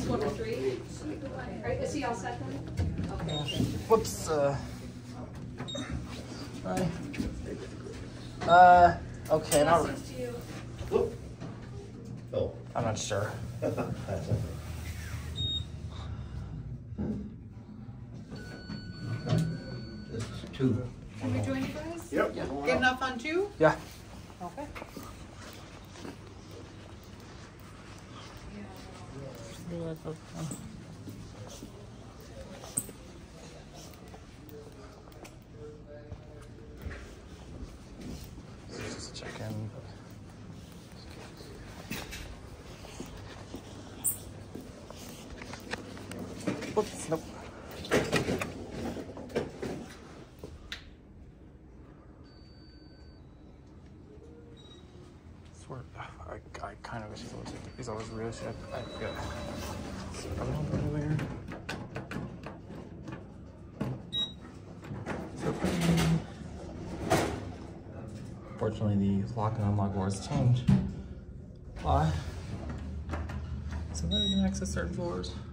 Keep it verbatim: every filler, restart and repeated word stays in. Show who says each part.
Speaker 1: Next one to three. All right, is he all set then? Okay.
Speaker 2: Whoops. Uh. Right. Uh. Okay. Not.
Speaker 3: Oh.
Speaker 2: I'm not sure.
Speaker 3: That's okay. This is two.
Speaker 1: Can we join you guys?
Speaker 3: Yep.
Speaker 2: Yeah.
Speaker 4: Good enough on two?
Speaker 2: Yeah.
Speaker 4: Okay.
Speaker 2: Just check in. Whoops, nope. Swear, I, I kind of wish he's always, he's always real shit. I forget. I'm not over here. Fortunately, the lock and unlock doors change. Why? So that we can access certain floors.